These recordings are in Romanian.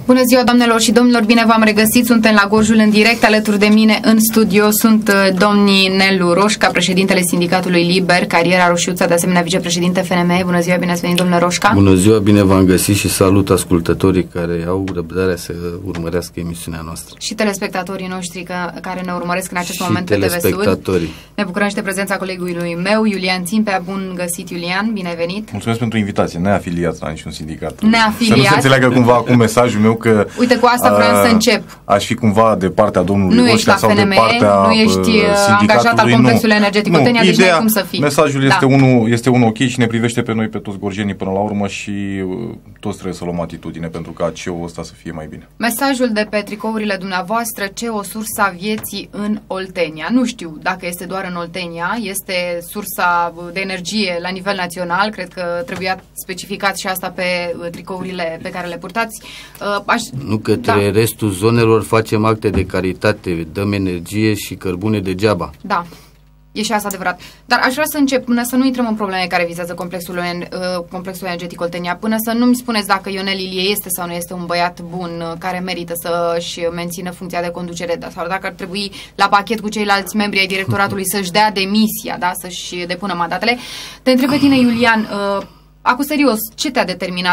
Bună ziua, doamnelor și domnilor, bine v-am regăsit, suntem la Gorjul în direct, alături de mine în studio sunt domnii Nelu Roșca, președintele Sindicatului Liber, Cariera Roșiuța, de asemenea vicepreședinte FNM. Bună ziua, bine ați venit, domnule Roșca. Bună ziua, bine v-am găsit și salut ascultătorii care au răbdarea să urmărească emisiunea noastră. Și telespectatorii noștri care ne urmăresc în acest moment pe TV Sud. Ne bucurăm și de prezența colegului meu, Iulian Țimpea. Bun găsit, Iulian, bine venit. Mulțumesc pentru invitație, neafiliați la niciun sindicat. Neafiliați. Să nu se înțeleagă cumva acum mesajul meu că... Uite, cu asta vreau să încep. Aș fi cumva de partea domnului Roșca sau FNM, de partea nu ești angajat al complexului energetic Oltenia, deci n-ai cum să fii. Mesajul este unul ok și ne privește pe noi, pe toți gorjenii până la urmă și toți trebuie să luăm atitudine pentru ca CEO-ul ăsta să fie mai bine. Mesajul de pe tricourile dumneavoastră, CEO, sursa vieții în Oltenia. Nu știu dacă este doar în Oltenia, este sursa de energie la nivel național, cred că trebuia specificat și asta pe tricourile pe care le purtați. Nu, către restul zonelor facem acte de caritate, dăm energie și cărbune degeaba. Da, e și asta adevărat. Dar aș vrea să încep, până să nu intrăm în probleme care vizează complexul energetic Oltenia, până să nu-mi spuneți dacă Ionel Ilie este sau nu este un băiat bun care merită să-și mențină funcția de conducere, sau dacă ar trebui la pachet cu ceilalți membri ai directoratului să-și dea demisia, da? Să-și depună mandatele. Te întreb pe tine, Iulian, acum serios, ce te-a determinat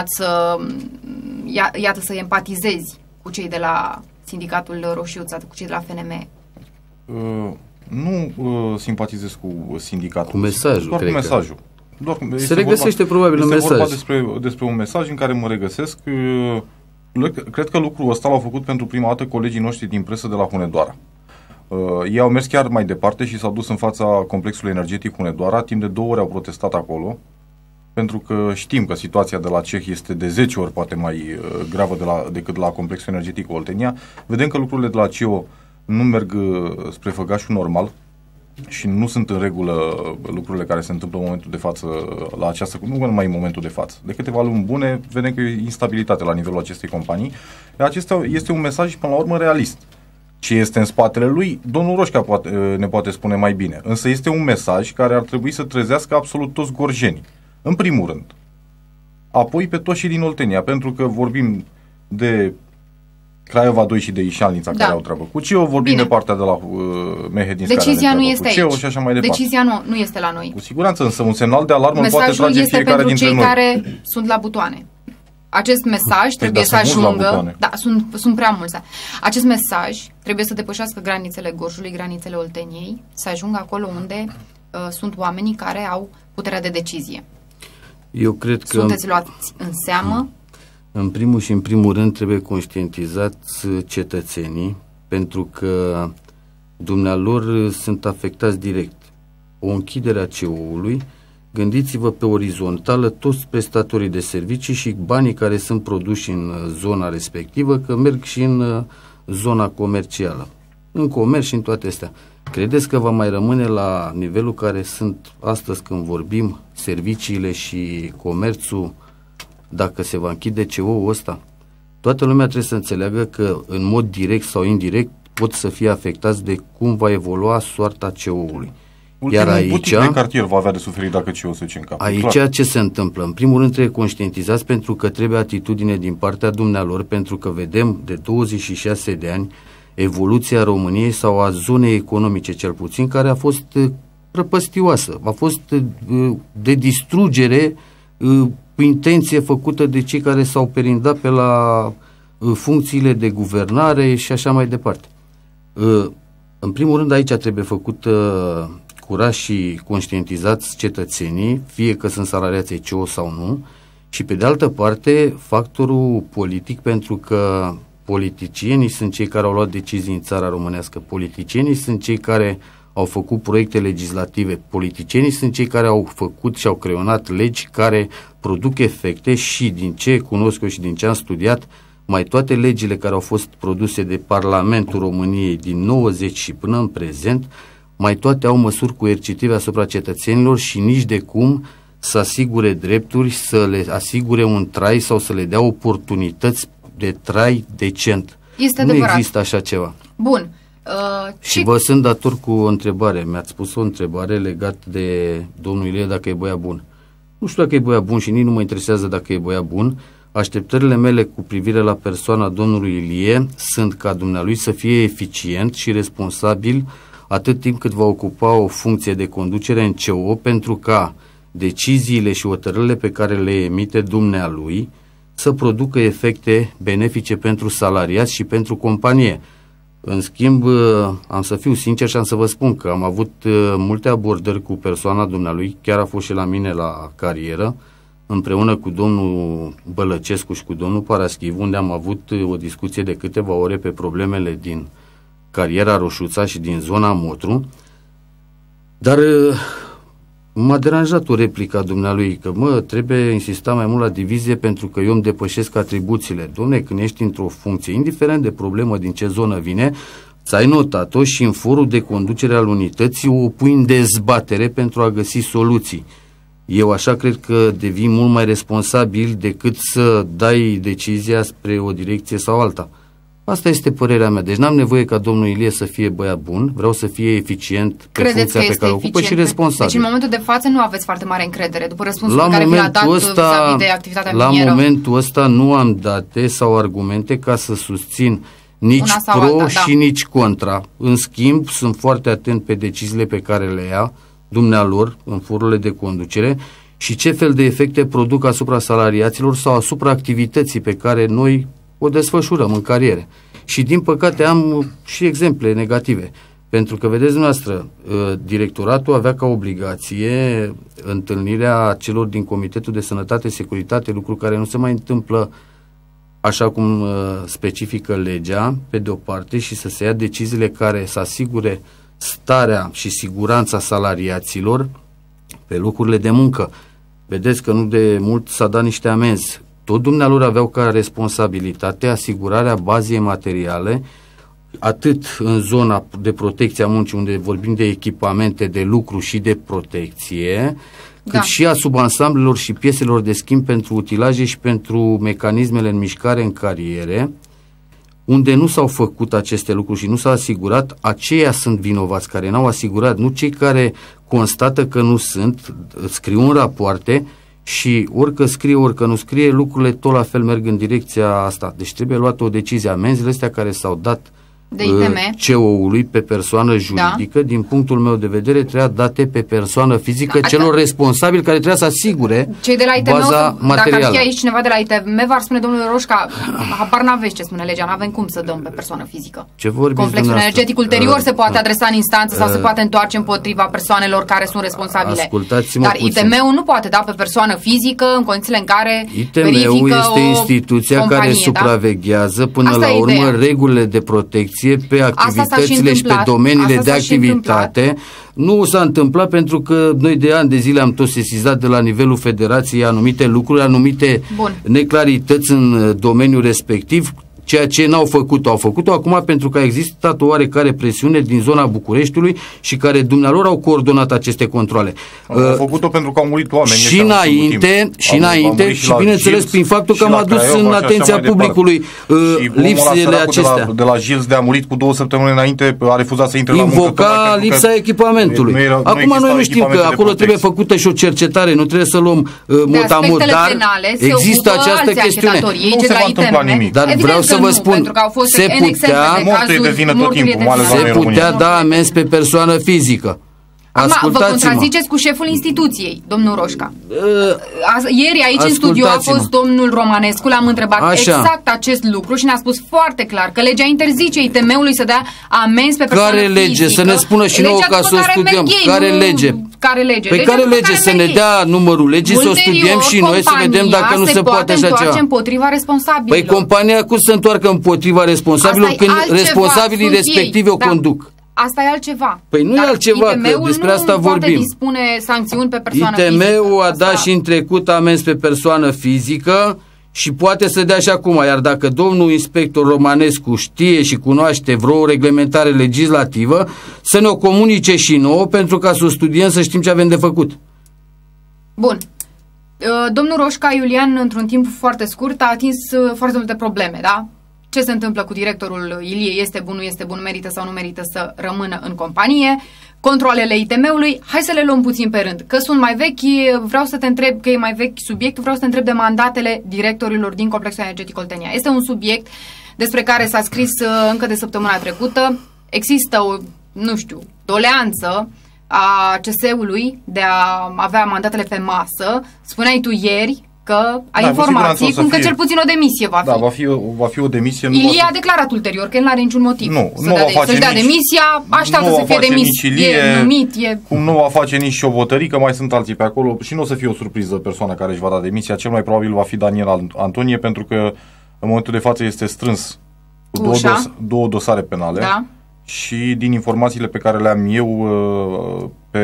să empatizezi cu cei de la Sindicatul Roșiuța, cu cei de la FNM? Nu simpatizez cu sindicatul. Cu mesajul, doar cu mesajul. Se regăsește probabil în mesaj. Este vorba despre un mesaj în care mă regăsesc. Cred că lucrul ăsta l-au făcut pentru prima dată colegii noștri din presă de la Hunedoara. Ei au mers chiar mai departe și s-au dus în fața complexului energetic Hunedoara. Timp de 2 ore au protestat acolo, pentru că știm că situația de la CEH este de 10 ori poate mai gravă decât la complexul energetic Oltenia. Vedem că lucrurile de la CEO nu merg spre făgașul normal și nu sunt în regulă lucrurile care se întâmplă în momentul de față la această, nu numai în momentul de față. De câteva luni bune vedem că e instabilitate la nivelul acestei companii. Acesta este un mesaj până la urmă realist. Ce este în spatele lui, domnul Roșca ne poate spune mai bine. Însă este un mesaj care ar trebui să trezească absolut toți gorjenii. În primul rând. Apoi pe toți și din Oltenia, pentru că vorbim de Craiova 2 și de Ișalnița care au treabă cu CEO, vorbim de partea de la Mehedinsk decizia nu este CEO și așa mai departe. Decizia nu este la noi. Cu siguranță, însă un semnal de alarmă îl poate trage fiecare dintre noi. Mesajul este pentru cei care sunt la butoane. Acest mesaj trebuie să ajungă... Da, sunt prea mulți. Acest mesaj trebuie să depășească granițele Gorjului, granițele Olteniei, să ajungă acolo unde sunt oamenii care au puterea de decizie. Eu cred că sunteți luați în seamă? În primul și în primul rând trebuie conștientizați cetățenii, pentru că dumnealor sunt afectați direct. O închidere a CEO-ului, gândiți-vă pe orizontală toți prestatorii de servicii și banii care sunt produși în zona respectivă, că merg și în zona comercială, în comerț și în toate astea. Credeți că va mai rămâne la nivelul care sunt astăzi când vorbim serviciile și comerțul dacă se va închide CEO-ul ăsta? Toată lumea trebuie să înțeleagă că în mod direct sau indirect pot să fie afectați de cum va evolua soarta CEO-ului. Iar aici de cartier va avea de suferit dacă CEO se duce în cap. Aici clar. Ce se întâmplă? În primul rând trebuie conștientizați, pentru că trebuie atitudine din partea dumnealor, pentru că vedem de 26 de ani evoluția României sau a zonei economice cel puțin, care a fost prăpăstioasă, a fost de distrugere cu intenție făcută de cei care s-au perindat pe la funcțiile de guvernare și așa mai departe. În primul rând aici trebuie făcut curaj și conștientizați cetățenii, fie că sunt salariați CEO sau nu, și pe de altă parte factorul politic, pentru că politicienii sunt cei care au luat decizii în țara românească, politicienii sunt cei care au făcut proiecte legislative, politicienii sunt cei care au făcut și au creionat legi care produc efecte și din ce cunosc eu și din ce am studiat, mai toate legile care au fost produse de Parlamentul României din 90 și până în prezent, mai toate au măsuri coercitive asupra cetățenilor și nici de cum să asigure drepturi, să le asigure un trai sau să le dea oportunități de trai decent. Este nu adevărat. Există așa ceva. Bun. Și vă sunt dator cu o întrebare. Mi-ați spus o întrebare legat de domnul Ilie dacă e băiat bun. Nu știu dacă e băiat bun și nici nu mă interesează dacă e băiat bun. Așteptările mele cu privire la persoana domnului Ilie sunt ca dumnealui să fie eficient și responsabil atât timp cât va ocupa o funcție de conducere în CO, pentru ca deciziile și hotărârile pe care le emite dumnealui să producă efecte benefice pentru salariați și pentru companie. În schimb, am să fiu sincer și am să vă spun că am avut multe abordări cu persoana dumnealui, chiar a fost și la mine la carieră, împreună cu domnul Bălăcescu și cu domnul Paraschiv, unde am avut o discuție de câteva ore pe problemele din cariera Roșuța și din zona Motru, dar m-a deranjat o replică a dumnealui, că trebuie insista mai mult la divizie pentru că eu îmi depășesc atribuțiile. Dom'le, când ești într-o funcție, indiferent de problemă din ce zonă vine, ți-ai notat-o și în forul de conducere al unității o pui în dezbatere pentru a găsi soluții. Eu așa cred că devii mult mai responsabil decât să dai decizia spre o direcție sau alta. Asta este părerea mea. Deci n-am nevoie ca domnul Ilie să fie băiat bun, vreau să fie eficient pe funcția pe care o ocupă și responsabil. Deci în momentul de față nu aveți foarte mare încredere după răspunsul pe care vi l-a dat vis-a-vis de activitatea minieră. La momentul ăsta nu am date sau argumente ca să susțin nici pro alta, și nici contra. În schimb, sunt foarte atent pe deciziile pe care le ia dumnealor în forurile de conducere și ce fel de efecte produc asupra salariaților sau asupra activității pe care noi o desfășurăm în cariere. Și din păcate am și exemple negative. Pentru că, vedeți dumneavoastră, directoratul avea ca obligație întâlnirea celor din Comitetul de Sănătate, Securitate, lucru care nu se mai întâmplă așa cum specifică legea, pe de o parte, și să se ia deciziile care să asigure starea și siguranța salariaților pe locurile de muncă. Vedeți că nu de mult s-a dat niște amenzi. Tot dumnealor aveau ca responsabilitate asigurarea bazei materiale, atât în zona de protecție a muncii, unde vorbim de echipamente de lucru și de protecție, cât și a subansamblelor și pieselor de schimb pentru utilaje și pentru mecanismele în mișcare în cariere. Unde nu s-au făcut aceste lucruri și nu s-a asigurat, aceia sunt vinovați care n-au asigurat, nu cei care constată că nu sunt, scriu în rapoarte și orică scrie, orică nu scrie, lucrurile tot la fel merg în direcția asta. Deci trebuie luată o decizie. Amenzile astea care s-au dat de ITM CEO-ului pe persoană juridică, din punctul meu de vedere, trebuia date pe persoană fizică celor responsabili care trebuia să asigure cei de la ITM baza materială. Dacă ar fi aici cineva de la ITM, v-ar spune domnul Roșca, habar n-aveți ce spune legea, n-avem cum să dăm pe persoană fizică. Ce vorbiți Complexul energetic ulterior se poate adresa în instanță sau se poate întoarce împotriva persoanelor care sunt responsabile. Ascultați-mă Dar puțin. ITM-ul nu poate da pe persoană fizică în condițiile în care ITM-ul este instituția care supraveghează până la urmă regulile de protecție pe activitățile și pe domeniile de activitate. Nu s-a întâmplat pentru că noi de ani de zile am tot sesizat de la nivelul federației anumite lucruri, anumite neclarități în domeniul respectiv. Ceea ce n-au făcut-o, au făcut-o acum pentru că a existat o oarecare presiune din zona Bucureștiului și care dumnealor au coordonat aceste controale. Au făcut-o pentru că au murit oameni. Și înainte, și bineînțeles prin faptul că am adus în atenția publicului lipsele acestea. De la Gils de a murit cu 2 săptămâni înainte, a refuzat să intre la muncă. Invoca lipsa echipamentului. Acum noi nu știm că acolo trebuie făcută și o cercetare, nu trebuie să luăm motamot, dar există această chestiune. Nu se va întâmpla nimic. Dar vreau să vă spun, se putea da amenzi pe persoană fizică. Vă contraziceți cu șeful instituției, domnul Roșca. Ieri aici în studio a fost domnul Romanescu, l-am întrebat exact acest lucru și ne-a spus foarte clar că legea interzice ITM-ului să dea amenzi pe persoană fizică. Care lege? Să ne spună și nouă ca să o studiem. Care lege? Păi care lege? Să ne dea numărul legii, să o studiem și noi, să vedem dacă nu se poate așa ceva. Împotriva responsabililor. Păi compania cum se întoarcă împotriva responsabililor când responsabilii respectivi o conduc? Asta e altceva. Păi nu e altceva, că despre asta vorbim. ITM-ul dispune sancțiuni pe persoană fizică. ITM-ul a dat și în trecut amenzi pe persoană fizică și poate să dea și acum. Iar dacă domnul inspector Romanescu știe și cunoaște vreo reglementare legislativă, să ne o comunice și nouă pentru ca să o studiem, să știm ce avem de făcut. Bun. Domnul Roșca Iulian, într-un timp foarte scurt, a atins foarte multe probleme, da? Ce se întâmplă cu directorul Ilie? Este bun, nu este bun, merită sau nu merită să rămână în companie? controlele ITM-ului, hai să le luăm puțin pe rând. Că sunt mai vechi, vreau să te întreb, că e mai vechi subiectul, vreau să te întreb de mandatele directorilor din Complexul Energetic Oltenia. Este un subiect despre care s-a scris încă de săptămâna trecută. Există o, nu știu, doleanță a CS-ului de a avea mandatele pe masă. Spuneai tu ieri că ai informații cum că cel puțin o demisie va fi. Da, va fi o demisie. Ilie a declarat ulterior că el nu are niciun motiv să-și dea demisia, așteaptă să fie demis, e numit. Cum nu va face nici Ciobotărică, mai sunt alții pe acolo și nu o să fie o surpriză persoana care își va da demisia. Cel mai probabil va fi Daniel Antonie, pentru că în momentul de față este strâns cu două dosare penale. Da. Și din informațiile pe care le am eu pe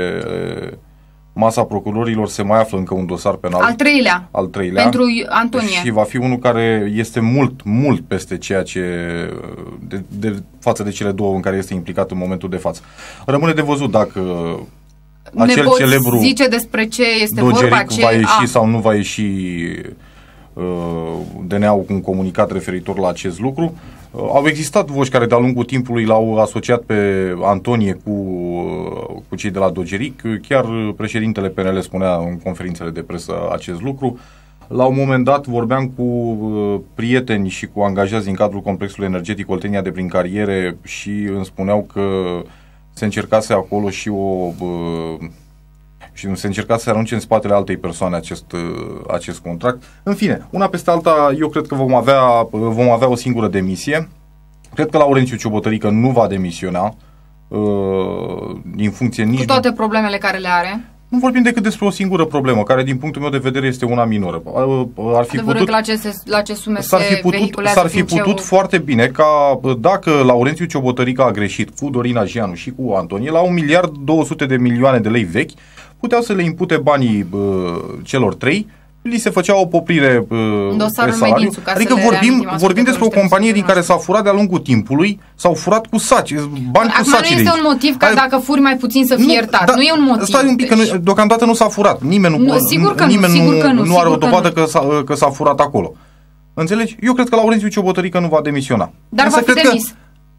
masa procurorilor se mai află încă un dosar penal. Al treilea. Pentru Antonie. Și va fi unul care este mult peste ceea ce față de cele două în care este implicat în momentul de față. Rămâne de văzut dacă acel celebru zice despre ce este vorba, va ieși sau nu va ieși DNA-ul cu un comunicat referitor la acest lucru. Au existat voci care de-a lungul timpului l-au asociat pe Antonie cu cei de la Dogeric. Chiar președintele PNL spunea în conferințele de presă acest lucru. La un moment dat vorbeam cu prieteni și cu angajați din cadrul Complexului Energetic Oltenia de prin cariere și îmi spuneau că se încercase acolo și se încerca să arunce în spatele altei persoane acest contract. În fine, una peste alta, eu cred că vom avea o singură demisie. Cred că Laurențiu Ciobotărică nu va demisiona din funcție nici... Cu toate problemele care le are. Nu vorbim decât despre o singură problemă, care din punctul meu de vedere este una minoră. Ar fi putut, la ce sume s-ar fi putut foarte bine ca dacă Laurențiu Ciobotărică a greșit cu Dorina Gianu și cu Antonie, la 1.200.000.000 de lei vechi, puteau să le impute banii celor trei, li se făcea o poprire pe salariu. Adică vorbim despre o companie din care s-a furat de-a lungul timpului, s-au furat cu saci, bani cu saci. Nu este un motiv ca dacă furi mai puțin să fii iertat. Da, nu e un motiv. Stai un pic, că deocamdată nu s-a furat. Nimeni nu are o dovadă că s-a furat acolo. Înțelegi? Eu cred că Laurențiu Ciobotărică nu va demisiona. Dar va fi demis.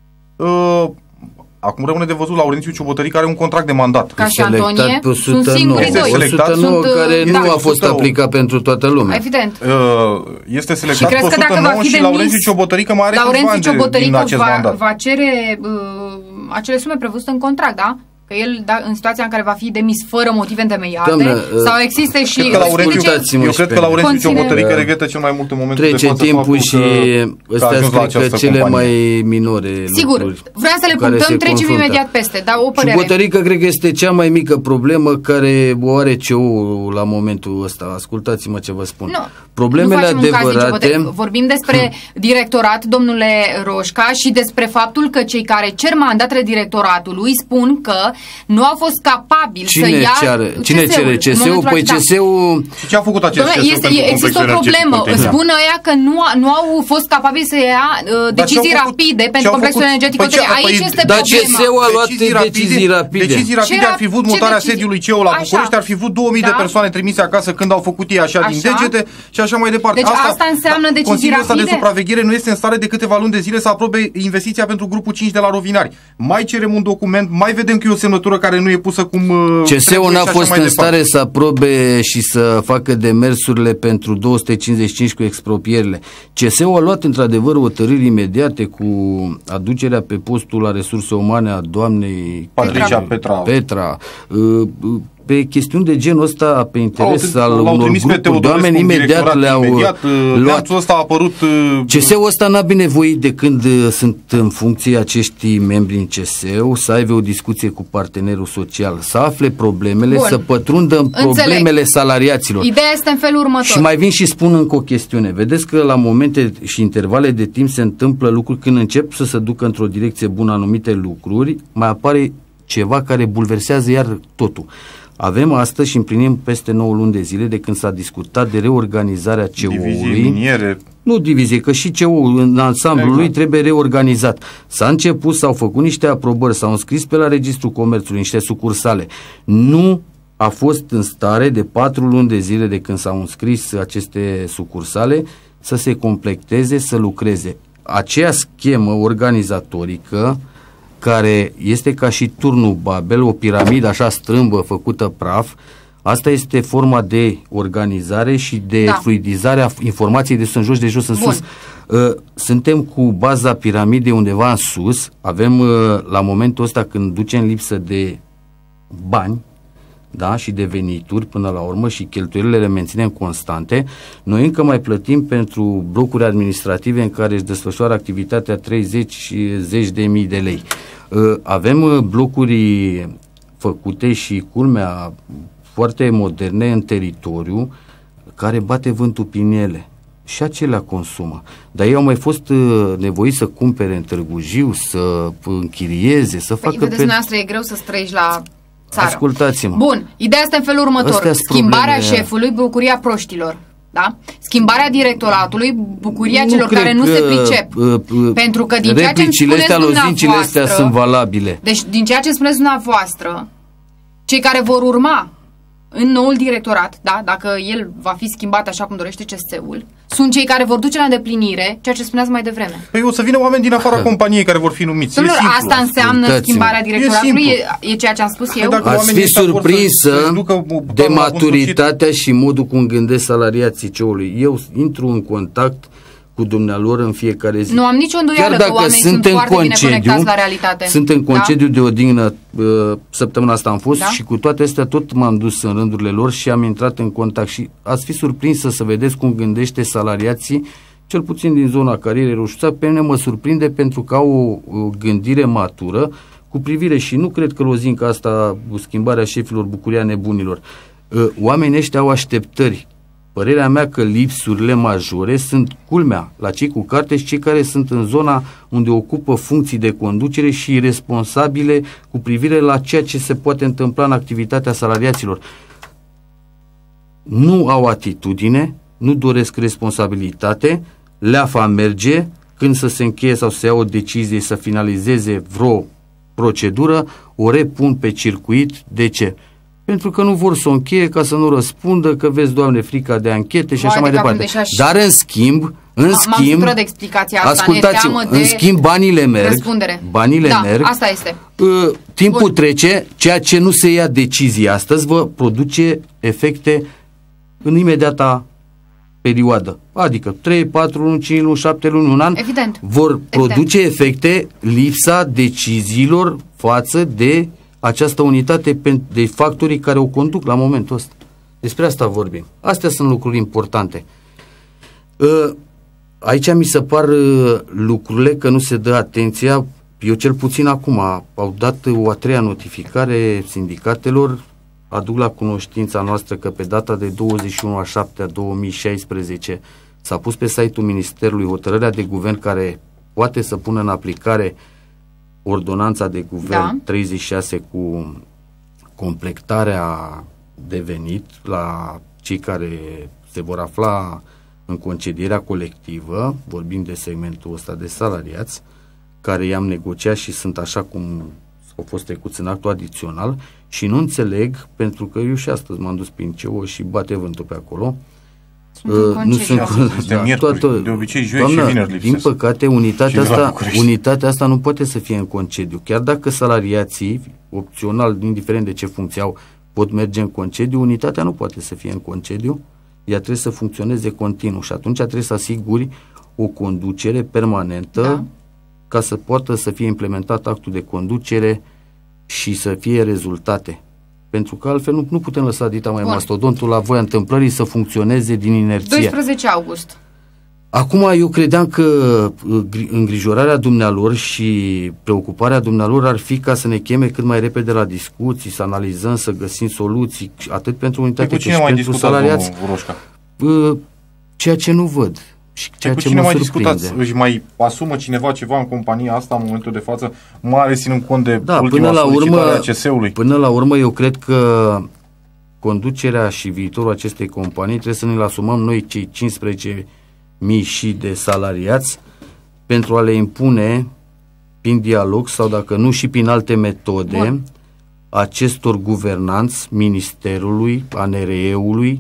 Acum rămâne de văzut, Laurențiu Ciobotărică are un contract de mandat. Ca și Antonie, sunt singurii doi. 109 care nu a fost aplicat pentru toată lumea. Evident. Este selectat pe 109 și Laurențiu Ciobotărică mai are câțiva ani din acest mandat. Va cere acele sume prevăzute în contract, da? Că el, în situația în care va fi demis fără motive întemeiate, sau existe și... Eu cred că Laurențiu Ciobotărică regretă cel mai mult în momentul de față. Trece timpul și ăstea cred că cele mai minore lucruri. Sigur, vreau să le punctăm, trecem imediat peste, dar o părere. Ciobotărică cred că este cea mai mică problemă care o are CEU la momentul ăsta. Ascultați-mă ce vă spun. Problemele adevărate... Vorbim despre directorat, domnule Roșca, și despre faptul că cei care cer mandatele directoratului spun că nu au fost capabili să ia Cine cere? CSU? Păi CSU... Și ce a făcut acest CSU? Există o problemă. Spun ăia că nu au fost capabili să ia decizii rapide pentru Complexul Energetic Oltenia. Aici este problema. Dar CSU a luat decizii rapide. Decizii rapide ar fi vrut mutarea sediului CEU la București, ar fi vrut 2000 de persoane trimise acasă când au făcut ei așa din degete și așa mai departe. Deci asta înseamnă decizii rapide. Consiliul ăsta de supraveghere nu este în stare de câteva luni de zile să aprobe investiția pentru grupul 5 de la Rovinari. Mai cerem un document, mai vedem că e o semnătură care nu e pusă cum CSU n-a fost în stare să aprobe și să facă demersurile pentru 255 cu exproprierile. CSU a luat într-adevăr hotărâri imediate cu aducerea pe postul la resurse umane a doamnei Patricia Petra. Pe chestiuni de genul ăsta, pe interes al unor grupuri de oameni, imediat le-au luat. Ăsta a apărut... CSU-ul ăsta n-a binevoit de când sunt în funcție acești membri în CSU să aibă o discuție cu partenerul social, să afle problemele, să pătrundă în problemele salariaților. Ideea este în felul următor. Și mai vin și spun încă o chestiune. Vedeți că la momente și intervale de timp se întâmplă lucruri, când încep să se ducă într-o direcție bună anumite lucruri, mai apare ceva care bulversează iar totul. Avem astăzi și împlinim peste 9 luni de zile de când s-a discutat de reorganizarea CEU-ului. Nu divizie, că și CEU-ul în ansamblul lui trebuie reorganizat. S-a început, s-au făcut niște aprobări, s-au înscris pe la Registrul Comerțului niște sucursale. Nu a fost în stare de 4 luni de zile de când s-au înscris aceste sucursale să se completeze, să lucreze. Aceea schemă organizatorică care este ca și turnul Babel, o piramidă așa strâmbă, făcută praf. Asta este forma de organizare și de fluidizare a informației de sus în jos, de jos în sus. Suntem cu baza piramidei undeva în sus, avem la momentul ăsta când ducem lipsă de bani, da, și de venituri până la urmă și cheltuielile le menținem constante, noi încă mai plătim pentru blocuri administrative în care își desfășoară activitatea 30 și 10.000 de lei. Avem blocuri făcute și culmea foarte moderne în teritoriu care bate vântul prin ele. Și acelea consumă. Dar ei au mai fost nevoiți să cumpere în Târgu Jiu, să închirieze, să facă... Vedeți, dumneavoastră, e greu să străiești la țară. Ascultați-mă. Bun, ideea este în felul următor. Schimbarea șefului, bucuria proștilor. Da? Schimbarea directoratului, bucuria celor care nu se pricep. Pentru că din ceea ce îmi spuneți dumneavoastră... sunt valabile. Deci, din ceea ce spuneți dumneavoastră, cei care vor urma în noul directorat, da, dacă el va fi schimbat așa cum dorește CSE-ul, sunt cei care vor duce la îndeplinire ceea ce spuneați mai devreme. Păi o să vină oameni din afara companiei care vor fi numiți. Domnule, asta înseamnă schimbarea directoratului? E ceea ce am spus eu? Ați fi surprinsă de maturitatea și modul cum gândesc salariații CEU-ului. Eu intru în contact cu dumnealor în fiecare zi. Nu am nicio îndoială că oamenii sunt foarte bine conectați la realitate. Sunt în concediu de odihnă, săptămâna asta am fost și cu toate astea tot m-am dus în rândurile lor și am intrat în contact și ați fi surprinsă să vedeți cum gândește salariații, cel puțin din zona carierei Roșuța. Pe mine mă surprinde pentru că au o gândire matură cu privire și nu cred că lozinca asta, schimbarea șefilor, bucuria nebunilor. Oamenii ăștia au așteptări. Părerea mea că lipsurile majore sunt culmea la cei cu carte și cei care sunt în zona unde ocupă funcții de conducere și responsabile cu privire la ceea ce se poate întâmpla în activitatea salariaților. Nu au atitudine, nu doresc responsabilitate, leafa merge, când să se încheie sau să ia o decizie, să finalizeze vreo procedură, o repun pe circuit. De ce? Pentru că nu vor să o încheie, ca să nu răspundă, că vezi, Doamne, frica de anchete și așa mai departe. Dar în schimb, de explicația asta, ascultați-mă, în schimb banile merg, merg, asta este. Timpul trece, ceea ce nu se ia decizie astăzi vă produce efecte în imediata perioadă. Adică 3, 4 luni, 5 luni, 7 luni, un an. Evident. Vor produce efecte lipsa deciziilor față de această unitate de factorii care o conduc la momentul ăsta. Despre asta vorbim. Astea sunt lucruri importante. Aici mi se par lucrurile că nu se dă atenția. Eu cel puțin acum au dat o a treia notificare sindicatelor, aduc la cunoștința noastră că pe data de 21/7/2016 s-a pus pe site-ul Ministerului hotărârea de guvern care poate să pună în aplicare ordonanța de guvern 36 cu completarea de venit la cei care se vor afla în concedierea colectivă, vorbim de segmentul ăsta de salariați, care i-am negociat și sunt așa cum au fost trecuți în actul adițional și nu înțeleg, pentru că eu și astăzi m-am dus prin CEO și bate vântul pe acolo. Nu sunt de obicei joi și vineri lipsesc. Din păcate, unitatea asta nu poate să fie în concediu. Chiar dacă salariații, opțional, indiferent de ce funcție au, pot merge în concediu, unitatea nu poate să fie în concediu. Ea trebuie să funcționeze continuu și atunci trebuie să asiguri o conducere permanentă ca să poată să fie implementat actul de conducere și să fie rezultate. Pentru că altfel nu putem lăsa dita mai mastodontul la voia întâmplării să funcționeze din inerție. 12 august. Acum eu credeam că îngrijorarea dumnealor și preocuparea dumnealor ar fi ca să ne cheme cât mai repede la discuții, să analizăm, să găsim soluții, atât pentru unitate cât și pentru salariați. Ceea ce nu văd. Și ceea ce mă surprinde. Își mai asumă cineva ceva în compania asta în momentul de față, mai ales ținând cont de ultima solicitare a CSE-ului? Până la urmă, eu cred că conducerea și viitorul acestei companii trebuie să ne-l asumăm noi, cei 15.000 și de salariați, pentru a le impune prin dialog sau dacă nu și prin alte metode acestor guvernanți, Ministerului, ANRE-ului,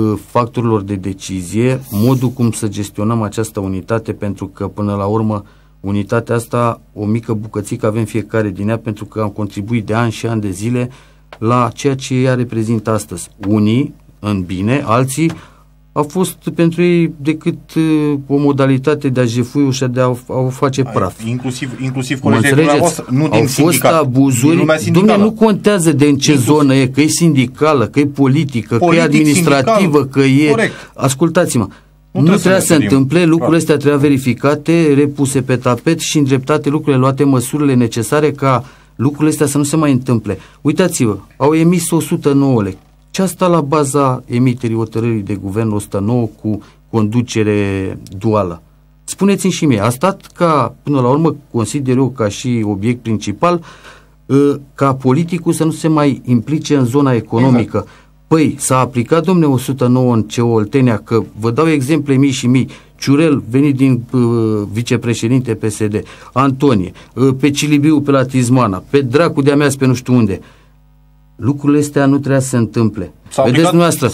factorilor de decizie, modul cum să gestionăm această unitate, pentru că până la urmă Unitatea asta, o mică bucățică avem fiecare din ea, pentru că am contribuit de ani și ani de zile la ceea ce ea reprezintă astăzi. Unii în bine, alții a fost pentru ei decât o modalitate de a jefui și de a o face praf. Inclusiv colegii dumneavoastră, nu din sindicat. Au fost abuzuri, dom'le, nu contează de în ce zonă e, că e sindicală, că e politică, că e administrativă, sindical, că e... Corect. Ascultați-mă, nu trebuia să se întâmple, lucrurile astea trebuia verificate, repuse pe tapet și îndreptate lucrurile, luate măsurile necesare ca lucrurile astea să nu se mai întâmple. Uitați-vă, au emis 109 lei. Ce a stat la baza emiterii hotărârii de guvern 109 cu conducere duală? Spuneți-mi și mie, a stat ca, până la urmă, consider eu ca și obiect principal, ca politicul să nu se mai implice în zona economică. Exact. Păi, s-a aplicat, domne, 109 în CO Oltenia, că vă dau exemple mii și mii. Ciurel, venit din vicepreședinte PSD, Antonie, pe Cilibiu, pe la Tizmana, pe dracu de-a mea, pe nu știu unde. Lucrurile astea nu trebuia să se întâmple. Vedeți dumneavoastră,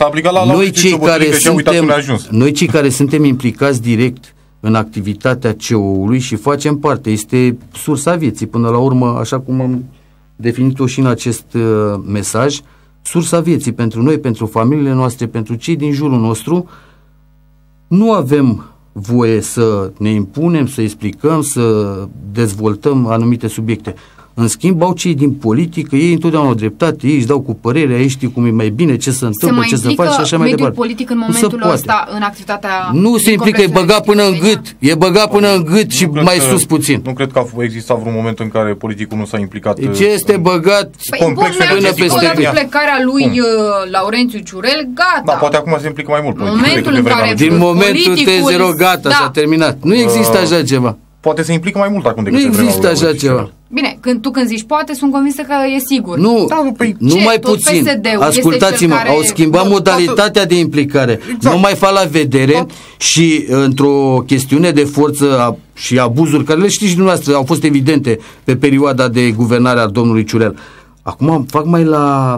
noi cei care suntem implicați direct în activitatea CO-ului și facem parte, este sursa vieții, până la urmă, așa cum am definit-o și în acest mesaj, sursa vieții pentru noi, pentru familiile noastre, pentru cei din jurul nostru. Nu avem voie să ne impunem, să explicăm, să dezvoltăm anumite subiecte. În schimb, au cei din politică, ei întotdeauna au dreptate, ei își dau cu părerea, ei știu cum e mai bine, ce se întâmplă, ce se face și așa mai departe. Politic în momentul ăsta, în activitatea... Nu se implică, e băgat până în gât, și mai sus puțin. Nu cred că a existat vreun moment în care politicul nu s-a implicat. Ce este băgat complexul până peste plecarea lui Laurențiu Ciurel, gata. Da, poate acum se implică mai mult. Din momentul T0, gata, s-a terminat. Nu există așa ceva. Poate se implică mai mult acum decât nu există așa ceva. Bine, când zici poate, sunt convinsă că e sigur. Nu, nu mai puțin. Ascultați-mă, au schimbat modalitatea de implicare. Exact. Nu mai fac la vedere și într-o chestiune de forță și abuzuri, care le știți și dumneavoastră, au fost evidente pe perioada de guvernare a domnului Ciurel. Acum fac mai la...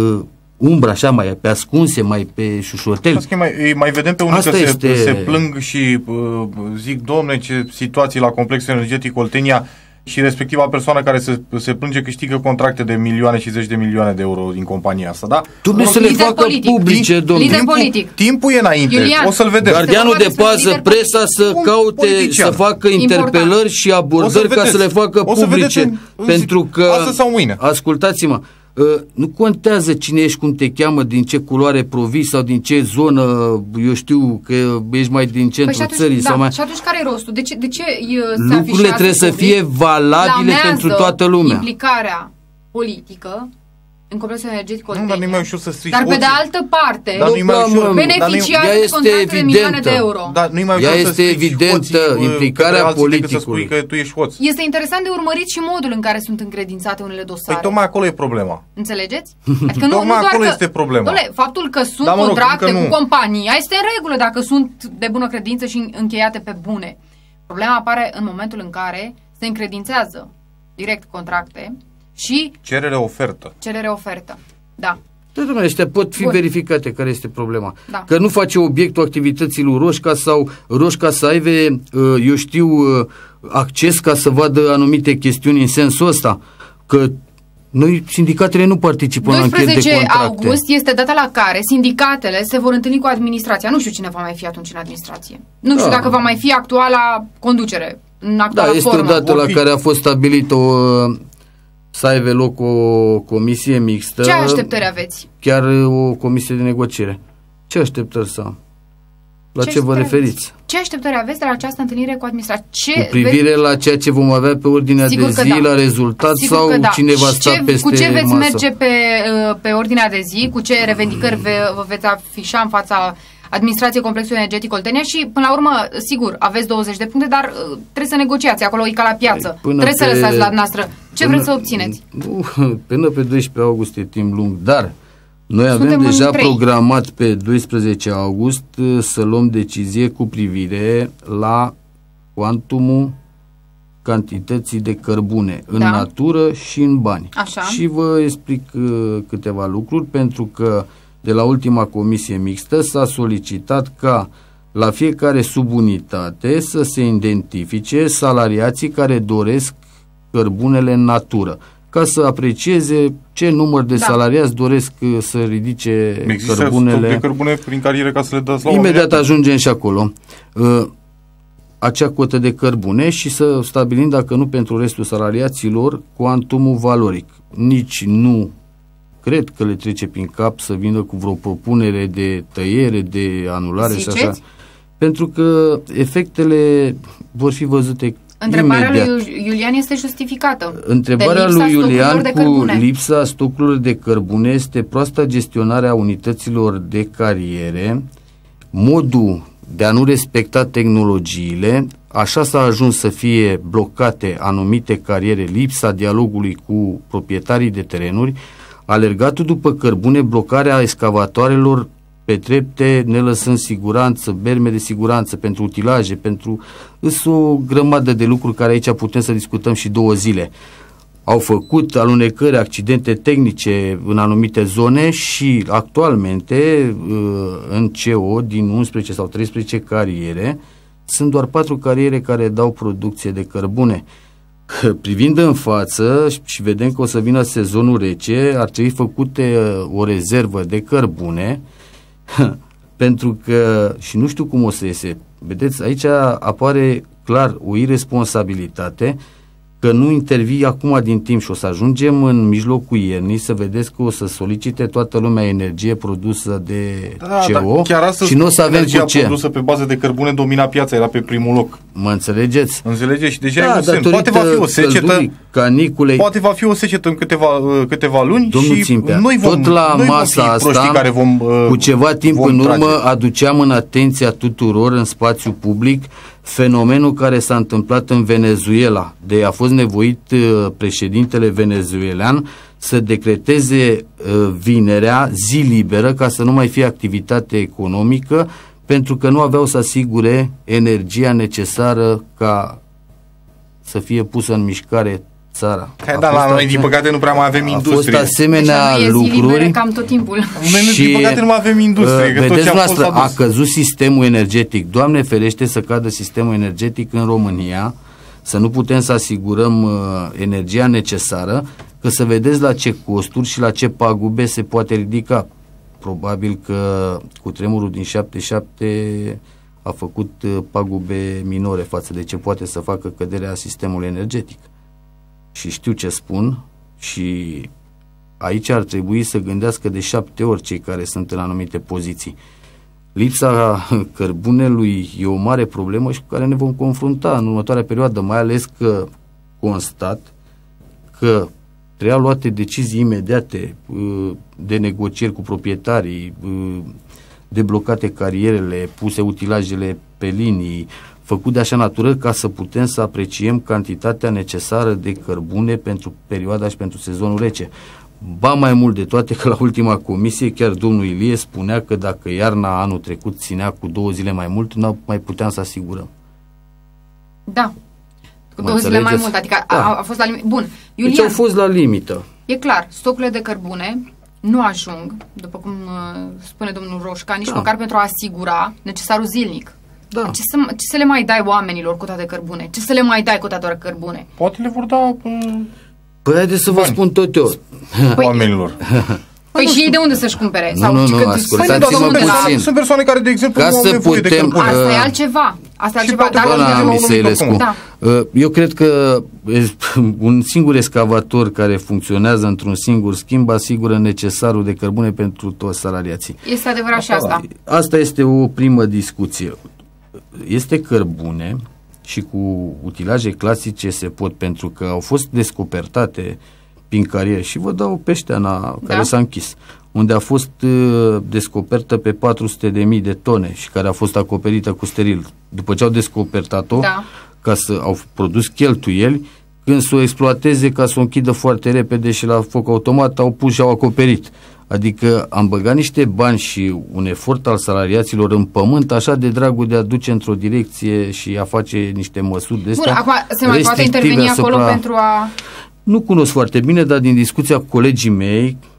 umbra, așa, mai pe ascunse, mai pe șușotel. Mai vedem pe unii că se plâng și zic, domne, ce situații la complexul energetic Oltenia, și respectiva persoană care se plânge câștigă contracte de milioane și zeci de milioane de euro din compania asta, da? Trebuie să le facă publice, domnule. Timpul e înainte, Iulian, o să-l vedem. Gardianul de pază, presa să caute, să facă interpelări și abordări ca să le facă publice. Pentru că, astăzi sau mâine. Ascultați-mă, nu contează cine ești, cum te cheamă, din ce culoare provii sau din ce zonă, eu știu că ești mai din centrul țării. Da, sau mai... Și atunci care e rostul? De ce lucrurile trebuie să fie valabile pentru toată lumea. Implicarea politică în complexul energetic Oltenia. Dar nu e mai ușor să strici Dar pe de altă parte, beneficiază de contracte de milioane de euro. Dar nu e mai ușor ea este evidentă implicarea politicului. Să spui că tu ești hoț. Este interesant de urmărit și modul în care sunt încredințate unele dosare. Păi tocmai acolo e problema. Înțelegeți? Adică nu doar acolo că, este problema. Faptul că sunt contracte cu compania este în regulă dacă sunt de bună credință și încheiate pe bune. Problema apare în momentul în care se încredințează direct contracte și cerere-ofertă. Da. Da, domnule, ăștia pot fi verificate care este problema. Da. Că nu face obiectul activității lui Roșca sau Roșca să aibă, eu știu, acces ca să vadă anumite chestiuni în sensul ăsta. Că noi, sindicatele, nu participă în anchete de contracte. 12 august este data la care sindicatele se vor întâlni cu administrația. Nu știu cine va mai fi atunci în administrație. Nu știu dacă va mai fi actuala conducere. Este o dată la care a fost stabilit să aibă loc o comisie mixtă. Ce așteptări aveți? Chiar o comisie de negociere. Ce așteptări să am? La ce vă referiți? Ce așteptări aveți de la această întâlnire cu administrația? Cu privire la ceea ce vom avea pe ordinea de zi, la rezultat, sau cine va sta peste cu ce veți masă? merge pe ordinea de zi? Cu ce revendicări vă veți afișa în fața administrației complexului energetic Oltenia? Și până la urmă, sigur, aveți 20 de puncte, dar trebuie să negociați, acolo e ca la piață. Trebuie să lăsați la noastră. Ce vreți să obțineți? Până pe 12 august e timp lung, dar noi avem deja programat pe 12 august să luăm decizie cu privire la cuantumul cantității de cărbune în natură și în bani. Așa. Și vă explic câteva lucruri, pentru că de la ultima comisie mixtă s-a solicitat ca la fiecare subunitate să se identifice salariații care doresc cărbunele în natură, ca să aprecieze ce număr de salariați doresc să ridice cărbunele. Există de cărbune prin cariere ca să le dați la imediat ajungem și acolo. Acea cotă de cărbune și să stabilim, dacă nu pentru restul salariaților, cuantumul valoric. Nici nu cred că le trece prin cap să vină cu vreo propunere de tăiere, de anulare. Ziceți? Și așa. Pentru că efectele vor fi văzute Întrebarea imediat. lui Iulian este justificată. Întrebarea lui Iulian cu lipsa stocurilor de cărbune este proasta gestionare a unităților de cariere, modul de a nu respecta tehnologiile, așa s-a ajuns să fie blocate anumite cariere, lipsa dialogului cu proprietarii de terenuri, alergatul după cărbune, blocarea excavatoarelor pe trepte, ne lăsând siguranță, berme de siguranță pentru utilaje, pentru o grămadă de lucruri care aici putem să discutăm și 2 zile. Au făcut alunecări, accidente tehnice în anumite zone și actualmente în CO din 11 sau 13 cariere sunt doar 4 cariere care dau producție de cărbune. Privind în față și vedem că o să vină sezonul rece, ar trebui făcute o rezervă de cărbune pentru că, și nu știu cum o să iese, vedeți, aici apare clar o irresponsabilitate că nu intervii acum din timp și o să ajungem în mijlocul iernii să vedeți că o să solicite toată lumea energie produsă de CO și nu o să avem cu ce. Produsă pe bază de cărbune domina piața, era pe primul loc. Mă înțelegeți? Înțelegeți? Și deja e un semn. Poate va fi o secetă, caniculei. Poate va fi o secetă în câteva luni. Domnul și Țimpea, noi vom, tot la masa asta, care vom, cu ceva timp în urmă, aduceam în atenția tuturor în spațiu public fenomenul care s-a întâmplat în Venezuela, de a fost nevoit președintele venezuelan să decreteze vinerea zi liberă ca să nu mai fie activitate economică, pentru că nu aveau să asigure energia necesară ca să fie pusă în mișcare țara. Da, la noi, din păcate, nu prea mai avem industrie. A fost asemenea deci lucruri cam tot timpul. Noi, din păcate, nu mai avem industrie. Vedeți noastră, a căzut sistemul energetic. Doamne ferește să cadă sistemul energetic în România, să nu putem să asigurăm energia necesară, că să vedeți la ce costuri și la ce pagube se poate ridica. Probabil că cu tremurul din 77 a făcut pagube minore față de ce poate să facă căderea sistemului energetic. Și știu ce spun și aici ar trebui să gândească de 7 ori cei care sunt în anumite poziții. Lipsa cărbunelui e o mare problemă și cu care ne vom confrunta în următoarea perioadă, mai ales că constat că trebuia luate decizii imediate de negocieri cu proprietarii, deblocate carierele, puse utilajele pe linii, făcut de așa natură ca să putem să apreciem cantitatea necesară de cărbune pentru perioada și pentru sezonul rece. Ba mai mult de toate că la ultima comisie chiar domnul Ilie spunea că dacă iarna anul trecut ținea cu 2 zile mai mult, nu mai puteam să asigurăm. Da. Cu 2 zile mai mult, adică a fost la limită. Bun, Iulian, deci au fost la limită. E clar, stocurile de cărbune nu ajung, după cum spune domnul Roșca, nici măcar pentru a asigura necesarul zilnic. Da. Ce să le mai dai oamenilor cu toate cărbune? Ce să le mai dai cu toate cărbune? Poate le vor da Păi haideți să vă spun tot eu. Oamenilor. Păi și ei de unde să-și cumpere? Nu, ascultați-mă puțin. Sunt persoane care, de exemplu, nu au nevoie de cărbune. Asta e altceva. Asta e altceva. Doamna Miseilescu, eu cred că un singur excavator care funcționează într-un singur schimb asigură necesarul de cărbune pentru toți salariații. Este adevărat și asta. Asta este o primă discuție. Este cărbune și cu utilaje clasice se pot, pentru că au fost descopertate prin carieră. Și vă dau Peșteana, care s-a închis, unde a fost descoperită pe 400.000 de tone și care a fost acoperită cu steril. După ce au descoperit-o, ca să au produs cheltuieli, când să o exploateze ca să o închidă foarte repede și la foc automat, au pus și au acoperit. Adică am băgat niște bani și un efort al salariaților în pământ, așa de dragul de a duce într-o direcție și a face niște măsuri de astea. Bun, acum se mai poate interveni acolo pentru a... Nu cunosc foarte bine, dar din discuția cu colegii mei,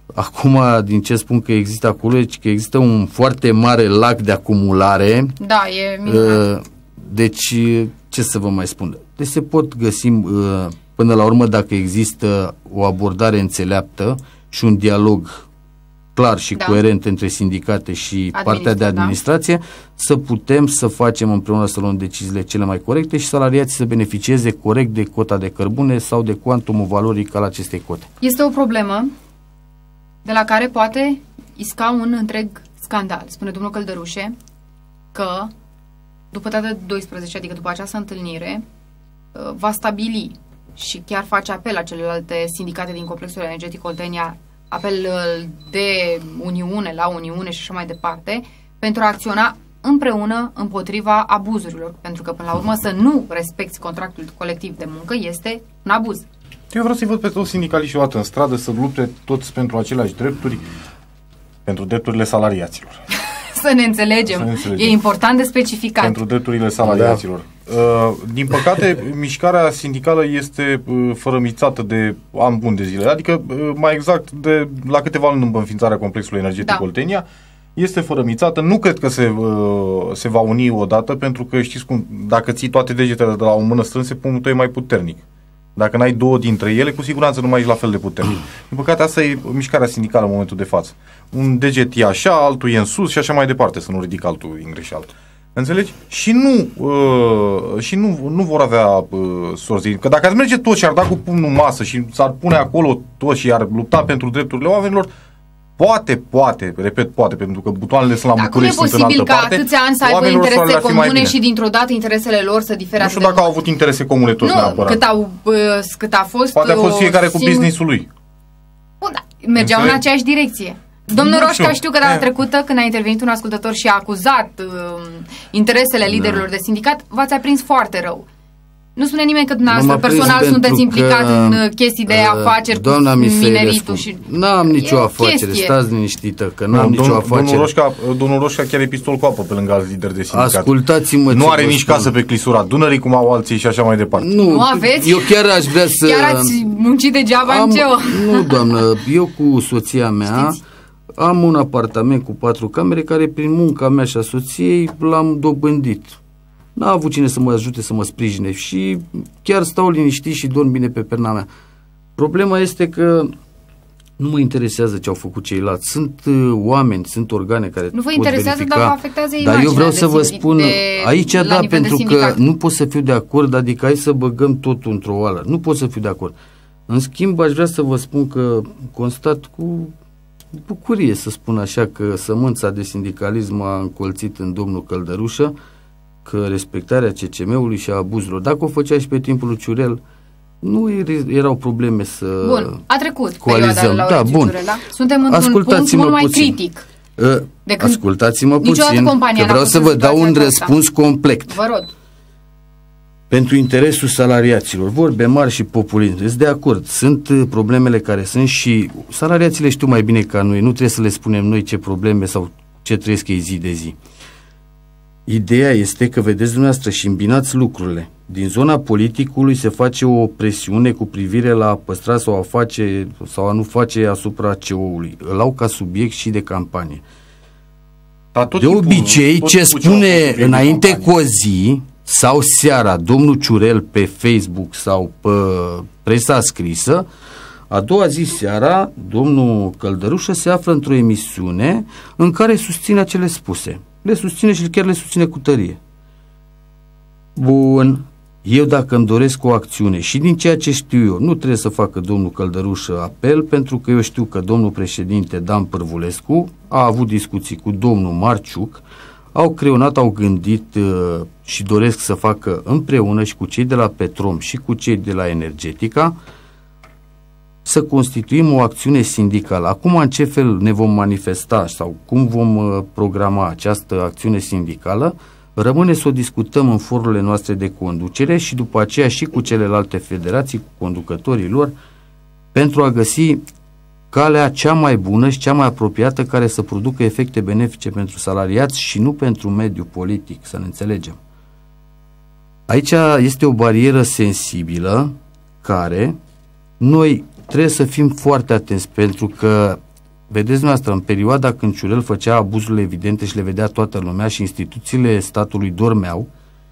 acum, din ce spun că există acolo, că există un foarte mare lac de acumulare. Da, e minunat. Deci, ce să vă mai spun? Deci se pot găsi, până la urmă, dacă există o abordare înțeleaptă și un dialog clar și coerent între sindicate și partea de administrație, să putem să facem împreună, să luăm deciziile cele mai corecte și salariații să beneficieze corect de cota de cărbune sau de cuantumul valoric al acestei cote. Este o problemă de la care poate isca un întreg scandal. Spune domnul Căldărușe că după data 12, adică după această întâlnire, va stabili și chiar face apel la celelalte sindicate din complexul energetic Oltenia, apel de uniune la uniune și așa mai departe, pentru a acționa împreună împotriva abuzurilor. Pentru că, până la urmă, să nu respecti contractul colectiv de muncă este un abuz. Eu vreau să-i văd pe toți sindicaliștii odată în stradă să lupte toți pentru aceleași drepturi, pentru drepturile salariaților. Să ne înțelegem. E important de specificat. Pentru drepturile salariaților. Din păcate, mișcarea sindicală este fărămițată de ani buni de zile. Adică, mai exact, la câteva luni după înființarea complexului energetic Oltenia, este fărămițată. Nu cred că se va uni odată, pentru că, știți cum, dacă ții toate degetele de la o mână strânse, pumnul tău e mai puternic. Dacă n-ai două dintre ele, cu siguranță nu mai ești la fel de puternic. Din păcate, asta e mișcarea sindicală în momentul de față. Un deget e așa, altul e în sus și așa mai departe, să nu ridic altul în greșeală. Înțelegi? Și nu vor avea sorți. Că dacă ați merge toți și ar da cu pumnul în masă și s-ar pune acolo toți și ar lupta pentru drepturile oamenilor, poate, repet, poate, pentru că butoanele sunt la București, sunt în altă parte. Cum e posibil ca atâția ani să aibă interese comune și dintr-o dată interesele lor să difere? Nu știu dacă au avut interese comune toți neapărat. Cât a fost. Poate a fost fiecare cu business-ul lui. Bun, da, mergeau în aceeași direcție. Domnul Roșca, știu că data trecută, când a intervenit un ascultător și a acuzat interesele liderilor de sindicat, v-ați aprins foarte rău. Nu spune nimeni că dumneavoastră personal sunteți implicat în chestii de afaceri cu mineritul și... N-am nicio afacere, stați liniștită, că n-am nicio afacere. Domnul Roșca chiar e pistol cu apă pe lângă alți lideri de sindicat. Ascultați-mă. Nu are nici casă pe clisura Dunării, cum au alții și așa mai departe. Nu aveți? Eu chiar aș vrea să... Chiar ați muncit degeaba în CEO. Nu, doamnă, eu cu soția mea am un apartament cu 4 camere care prin munca mea și a soției l-am dobândit. N-a avut cine să mă ajute, să mă sprijine și chiar stau liniștit și dorm bine pe perna mea. Problema este că nu mă interesează ce au făcut ceilalți. Sunt oameni, sunt organe care nu vă interesează, verifica, dar vă afectează imaginea. Dar eu vreau să vă spun, aici da, pentru că nu pot să fiu de acord, adică hai să băgăm totul într-o oală. Nu pot să fiu de acord. În schimb, aș vrea să vă spun că constat cu bucurie, să spun așa, că sămânța de sindicalism a încolțit în domnul Căldărușă, că respectarea CCM-ului și a abuzurilor. Dacă o făcea și pe timpul lui Ciurel, nu erau probleme să Bun, a trecut coalizăm. Da, bun. Ciurel, da? Suntem într-un punct mult mai critic. Ascultați-mă puțin, că vreau să vă dau un răspuns complet. Vă rog. Pentru interesul salariaților, vorbe mari și populism, sunt de acord, sunt problemele care sunt și salariații știu mai bine ca noi, nu trebuie să le spunem noi ce probleme sau ce trăiesc ei zi de zi. Ideea este că vedeți dumneavoastră și îmbinați lucrurile. Din zona politicului se face o presiune cu privire la a păstra sau a face sau a nu face asupra CEO-ului. Îl au ca subiect și de campanie. De obicei, ce spune înainte cu o zi sau seara domnul Ciurel pe Facebook sau pe presa scrisă, a doua zi seara domnul Căldărușă se află într-o emisiune în care susține acele spuse. Le susține și chiar le susține cu tărie. Bun, eu dacă îmi doresc o acțiune și din ceea ce știu eu, nu trebuie să facă domnul Căldărușă apel, pentru că eu știu că domnul președinte Dan Pârvulescu a avut discuții cu domnul Marciuc, au creionat, au gândit și doresc să facă împreună și cu cei de la Petrom și cu cei de la Energetica să constituim o acțiune sindicală. Acum, în ce fel ne vom manifesta sau cum vom programa această acțiune sindicală, rămâne să o discutăm în forurile noastre de conducere și după aceea și cu celelalte federații, cu conducătorii lor, pentru a găsi calea cea mai bună și cea mai apropiată care să producă efecte benefice pentru salariați și nu pentru mediul politic, să ne înțelegem. Aici este o barieră sensibilă care noi trebuie să fim foarte atenți, pentru că vedeți dumneavoastră, în perioada când Ciurel făcea abuzurile evidente și le vedea toată lumea și instituțiile statului dormeau,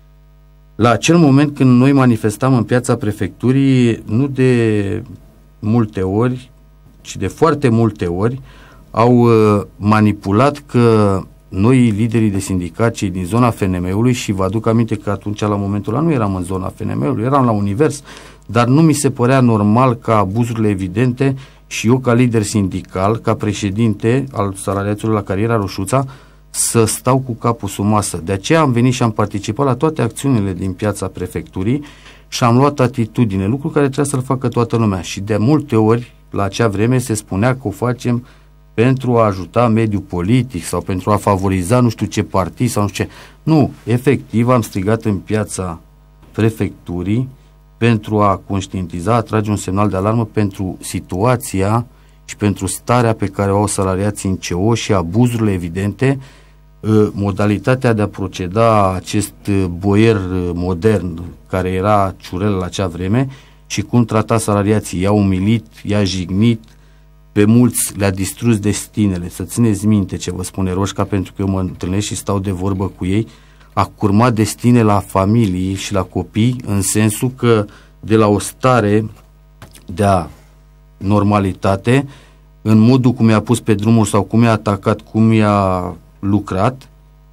la acel moment când noi manifestam în piața prefecturii, nu de multe ori, ci de foarte multe ori, au manipulat că noi, liderii de sindicat, cei din zona FNM-ului, și vă aduc aminte că atunci, la momentul ăla, nu eram în zona FNM-ului, eram la Univers, dar nu mi se părea normal ca abuzurile evidente și eu, ca lider sindical, ca președinte al salariaților la Cariera Roșuța, să stau cu capul sub masă. De aceea am venit și am participat la toate acțiunile din piața prefecturii și am luat atitudine, lucru care trebuie să-l facă toată lumea. Și de multe ori, la acea vreme, se spunea că o facem pentru a ajuta mediul politic sau pentru a favoriza nu știu ce partid sau nu știu ce. Nu, efectiv am strigat în piața prefecturii pentru a conștientiza, a trage un semnal de alarmă pentru situația și pentru starea pe care o au salariații în CO și abuzurile evidente, modalitatea de a proceda acest boier modern care era Ciurel la acea vreme și cum trata salariații. I-a umilit, i-a jignit, pe mulți le-a distrus destinele. Să țineți minte ce vă spune Roșca, pentru că eu mă întâlnesc și stau de vorbă cu ei. A curmat destine la familii și la copii, în sensul că de la o stare de a normalitate, în modul cum i-a pus pe drumuri sau cum i-a atacat, cum i-a lucrat,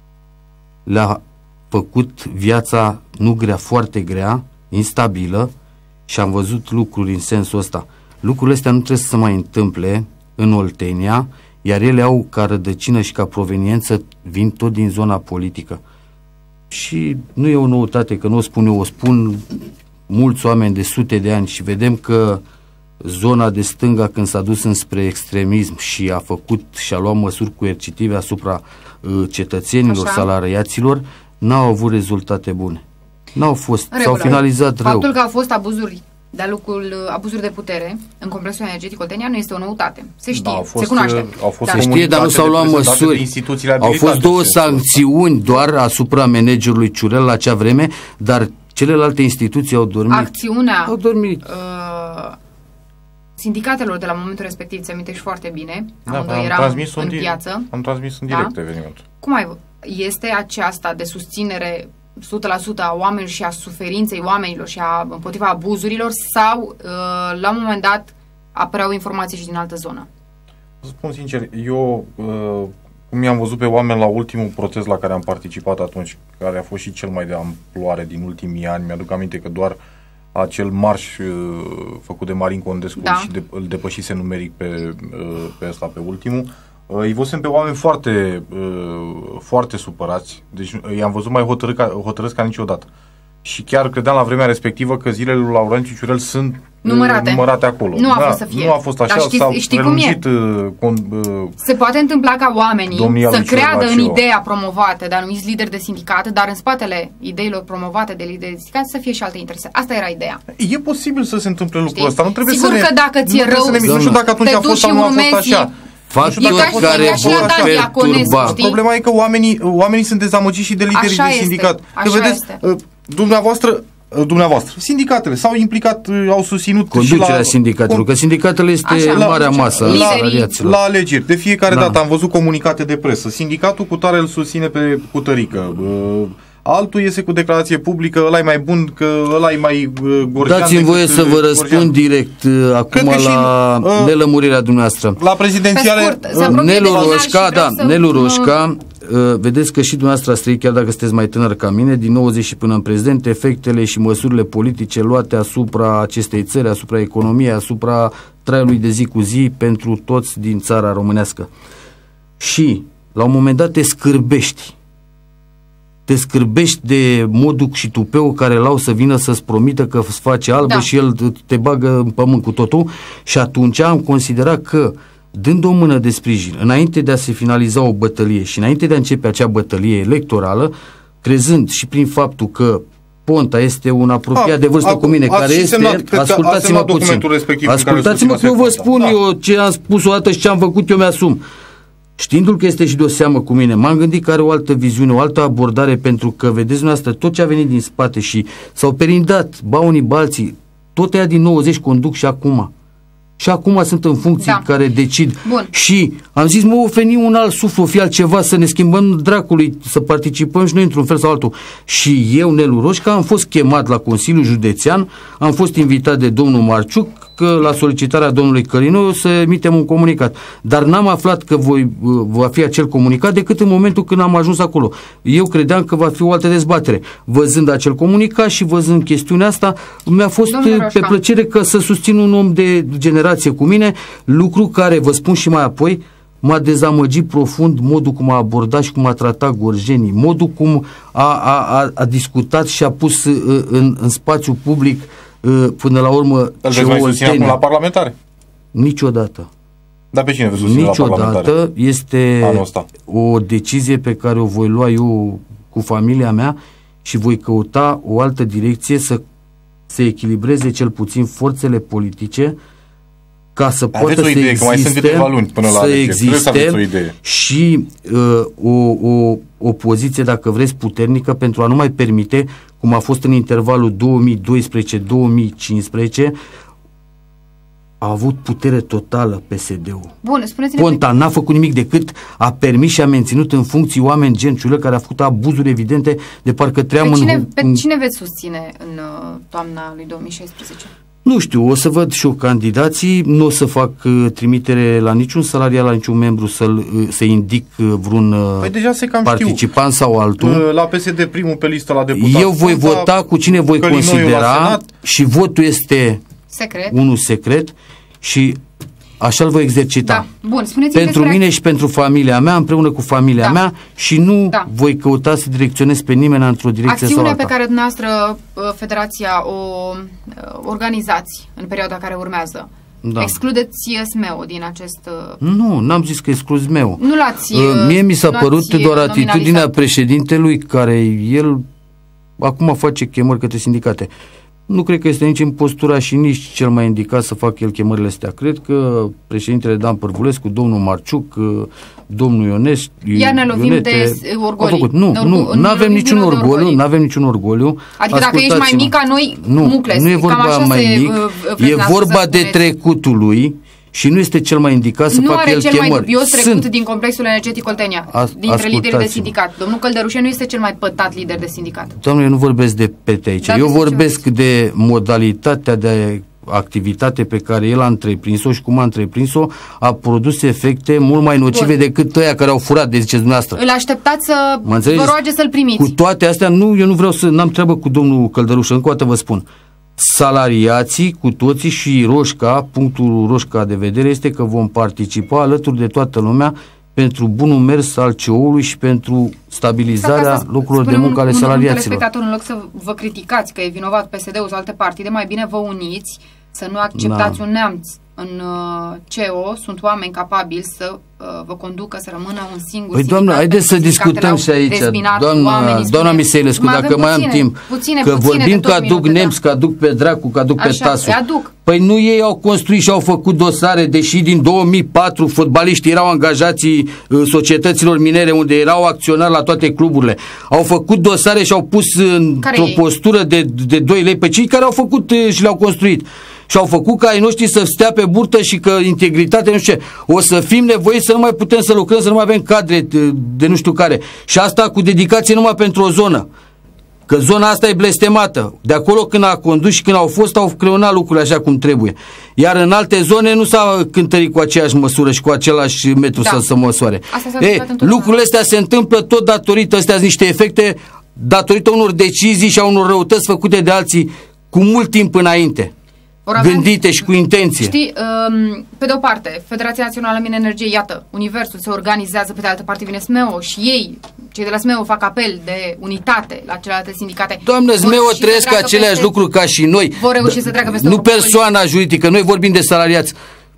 le-a făcut viața nu grea, foarte grea, instabilă, și am văzut lucruri în sensul ăsta. Lucrurile astea nu trebuie să se mai întâmple în Oltenia, iar ele au ca rădăcină și ca proveniență, vin tot din zona politică. Și nu e o noutate, că nu o spun eu, o spun mulți oameni de sute de ani și vedem că zona de stânga, când s-a dus înspre extremism și a făcut și a luat măsuri coercitive asupra cetățenilor, salariaților, n-au avut rezultate bune. N-au fost, s-au finalizat rău. Faptul că au fost abuzuri abuzuri de putere în complexul energetic Oltenia nu este o noutate. Se știe, se cunoaște. Se știe, dar nu s-au luat măsuri. Au fost două sancțiuni doar asupra managerului Ciurel la acea vreme, dar celelalte instituții au dormit. Acțiunea sindicatelor de la momentul respectiv, ți amintești foarte bine, amândoi eram în piață. Am transmis în direct evenimentul. Cum este aceasta de susținere 100% a oamenilor și a suferinței oamenilor și împotriva abuzurilor, sau la un moment dat apăreau informații și din altă zonă? Să spun sincer, eu cum i-am văzut pe oameni la ultimul protest la care am participat atunci, care a fost și cel mai de amploare din ultimii ani, mi-aduc aminte că doar acel marș făcut de Marin Condescu și îl depășise numeric pe ăsta, pe ultimul. Îi văzusem pe oameni foarte, foarte supărați. Deci i-am văzut mai hotărâți ca niciodată. Și chiar credeam la vremea respectivă că zilele lui Laurențiu Ciurel sunt numărate acolo. Nu a fost să fie. Nu a fost așa, știi cum e? Se poate întâmpla ca oamenii să creadă în ideea promovată de anumiți lideri de sindicat, dar în spatele ideilor promovate de lideri de sindicat să fie și alte interese. Asta era ideea. E posibil să se întâmple lucrul ăsta. Nu trebuie Sigur că dacă ți-e rău, nu știu dacă atunci a fost sau nu a fost așa. Factori care vor perturba. Problema e că oamenii sunt dezamăgiți și de liderii de sindicat. Că vedeți, dumneavoastră, sindicatele s-au implicat, au susținut conducerea sindicatelor, că sindicatele este marea masă a salariaților. La alegeri, de fiecare dată am văzut comunicate de presă. Sindicatul cutare îl susține pe cutărică. Altul iese cu declarație publică, ăla e mai bun, că ăla e mai gorjean. Dați-mi voie să vă răspund direct acum la nelămurirea dumneavoastră. La prezidențiale, Nelu Roșca, vedeți că și dumneavoastră ați trăit, chiar dacă sunteți mai tânăr ca mine, din 90 și până în prezent, efectele și măsurile politice luate asupra acestei țări, asupra economiei, asupra traiului de zi cu zi pentru toți din țara românească. Și, la un moment dat, te scârbești de modul și tupeu care l-au să vină să-ți promită că îți face albă și el te bagă în pământ cu totul, și atunci am considerat că, dând o mână de sprijin, înainte de a se finaliza o bătălie și înainte de a începe acea bătălie electorală, crezând și prin faptul că Ponta este un apropiat de vârstă cu mine, care este... Ascultați-mă puțin. Ascultați-mă că eu vă spun eu ce am spus o dată și ce am făcut eu mi-asum. Știindu-l că este și de o seamă cu mine, m-am gândit că are o altă viziune, o altă abordare, pentru că, vedeți dumneavoastră, tot ce a venit din spate și s-au perindat, ba unii, ba alții, tot aia din 90 conduc și acum. Și acum sunt în funcții care decid. Bun. Și am zis, o veni un alt suflu, o fi altceva, să ne schimbăm dracului, să participăm și noi într-un fel sau altul. Și eu, Nelu Roșca, am fost chemat la Consiliul Județean, am fost invitat de domnul Marciuc, că la solicitarea domnului Călinu să emitem un comunicat. Dar n-am aflat că va fi acel comunicat decât în momentul când am ajuns acolo. Eu credeam că va fi o altă dezbatere. Văzând acel comunicat și văzând chestiunea asta, mi-a fost pe plăcere că să susțin un om de generație cu mine, lucru care, vă spun și mai apoi, m-a dezamăgit profund modul cum a abordat și cum a tratat Gorjenii, modul cum a discutat și a pus în spațiu public până la urmă ce o susține la parlamentare? Niciodată. Dar pe cine veți susține la parlamentare? Niciodată. Este o decizie pe care o voi lua eu cu familia mea și voi căuta o altă direcție să se echilibreze cel puțin forțele politice ca să poată să existe, și o opoziție, dacă vreți, puternică, pentru a nu mai permite, cum a fost în intervalul 2012-2015, a avut putere totală PSD-ul. Bun, spuneți-ne. Ponta n-a făcut nimic decât a permis și a menținut în funcții oameni gen Ciulă, care a făcut abuzuri evidente, de parcă tream pe cine veți susține în toamna lui 2016? Nu știu, o să văd și eu candidații, nu o să fac trimitere la niciun salariat, la niciun membru să indic vreun participant sau altul. La PSD primul pe listă la deputat. Eu voi vota cu cine voi considera și votul este unul secret și așa îl voi exercita. Bun, pentru mine și pentru familia mea, împreună cu familia mea, și nu voi căuta să direcționez pe nimeni într-o direcție sau alta. Acțiunea pe care dumneavoastră, Federația, o organizați în perioada care urmează, excludeți SMEO din acest... Nu, n-am zis că exclud SMEO. Nu l-ați mie mi s-a părut doar atitudinea președintelui, care el acum face chemări către sindicate. Nu cred că este nici în postura și nici cel mai indicat să facă el chemările astea. Cred că președintele Dan Părvulescu, domnul Marciuc, domnul Ionescu... Iar ne lovim de orgoliu. Nu avem niciun orgoliu, n-avem niciun orgoliu. Adică dacă ești mai mic ca noi, Mucles. Nu e vorba mai mic, e vorba de trecutul lui și nu este cel mai indicat să facă el chemări. Nu are cel mai dubios trecut din complexul energetic Oltenia, dintre liderii de sindicat. Domnul Căldărușe nu este cel mai pătat lider de sindicat. Doamne, eu nu vorbesc de pete aici. Eu vorbesc de modalitatea de activitate pe care el a întreprins-o și cum a întreprins-o, a produs efecte mult mai nocive decât ăia care au furat, de ziceți dumneavoastră. Îl așteptați să vă roage să-l primiți. Cu toate astea, eu nu vreau n-am treabă cu domnul Căldărușe, încă o dată vă spun. Salariații cu toții și Roșca, punctul Roșca de vedere este că vom participa alături de toată lumea pentru bunul mers al CEO-ului și pentru stabilizarea locurilor de muncă ale salariaților. În loc să vă criticați că e vinovat PSD-ul sau alte partide, mai bine vă uniți, să nu acceptați un neamț în CEO. Sunt oameni capabili să vă conducă, să rămână un singur sindicat. Doamnă, haideți să discutăm și aici, doamna Miseilescu, dacă mai am timp, că vorbim că aduc nemți, că aduc pe dracu, că aduc pe tasul. Păi nu ei au construit și au făcut dosare, deși din 2004 fotbaliștii erau angajații societăților minere, unde erau acționari la toate cluburile. Au făcut dosare și au pus într-o postură de 2 lei pe cei care au făcut și le-au construit. Și au făcut ca ai noștri să stea pe burtă și că integritate, nu știu ce. O să fim nevoiți să nu mai putem să lucrăm, să nu mai avem cadre de nu știu care. Și asta cu dedicație numai pentru o zonă. Că zona asta e blestemată. De acolo când a condus și când au fost, au creionat lucrurile așa cum trebuie. Iar în alte zone nu s-a cântărit cu aceeași măsură și cu același metru să măsoare. Lucrurile astea se întâmplă tot datorită, astea niște efecte, datorită unor decizii și a unor răutăți făcute de alții cu mult timp înainte. Gândite și cu intenție. Știi, pe de o parte, Federația Națională Mine Energie, iată, Universul se organizează, pe de altă parte vine SMEO și ei, cei de la SMEO, fac apel de unitate la celelalte sindicate. Doamnă, SMEO trăiesc aceleași lucruri ca și noi. Vor reuși să treacă peste nu persoana juridică, noi vorbim de salariați.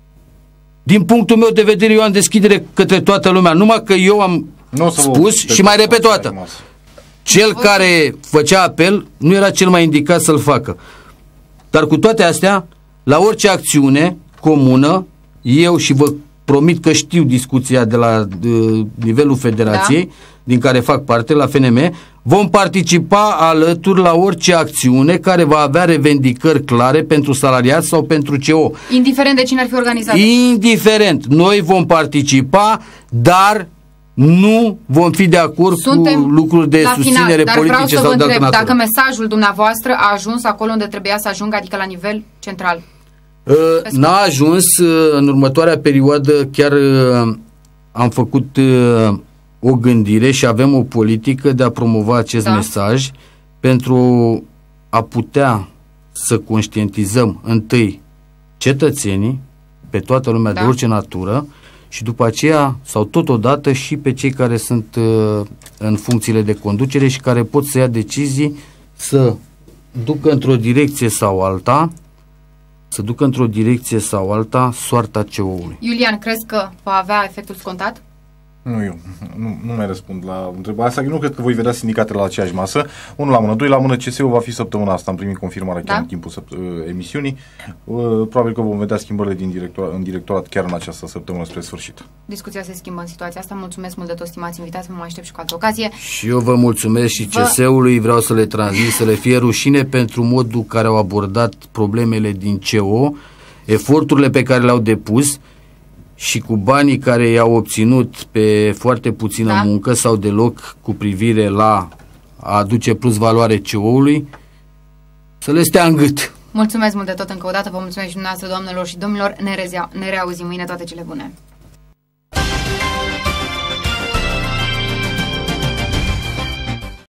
Din punctul meu de vedere, eu am deschidere către toată lumea, numai că eu am spus și mai repet o dată. Cel care făcea apel nu era cel mai indicat să-l facă. Dar cu toate astea, la orice acțiune comună, eu și vă promit că știu discuția de la nivelul federației, din care fac parte, la FNM, Vom participa alături la orice acțiune care va avea revendicări clare pentru salariați sau pentru CO. Indiferent de cine ar fi organizat. Indiferent. Noi vom participa, dar nu vom fi de acord cu lucruri de susținere politice sau de altă natură. Dacă mesajul dumneavoastră a ajuns acolo unde trebuia să ajungă, adică la nivel central. N-a ajuns. În următoarea perioadă chiar am făcut o gândire și avem o politică de a promova acest mesaj pentru a putea să conștientizăm întâi cetățenii, pe toată lumea de orice natură, și după aceea, sau totodată, și pe cei care sunt în funcțiile de conducere și care pot să ia decizii să ducă într-o direcție sau alta soarta CO-ului. Iulian, crezi că va avea efectul scontat? Nu mai răspund la întrebarea asta. Eu nu cred că voi vedea sindicatele la aceeași masă. Unul la mână, doi la mână, CSU va fi săptămâna asta. Am primit confirmarea chiar în timpul emisiunii. Probabil că vom vedea schimbările în directorat chiar în această săptămână spre sfârșit. Discuția se schimbă în situația asta. Mulțumesc mult de toți, stimați invitați. Vă mai aștept și cu altă ocazie. Și eu vă mulțumesc și CSU-ului. Vreau să le transmit, să le fie rușine pentru modul care au abordat problemele din CO, eforturile pe care le-au depus și cu banii care i-au obținut pe foarte puțină muncă sau deloc cu privire la a aduce plus valoare CO-ului, să le stea în gât. Mulțumesc mult de tot încă o dată, vă mulțumesc și dumneavoastră, doamnelor și domnilor, ne reauzim mâine, toate cele bune.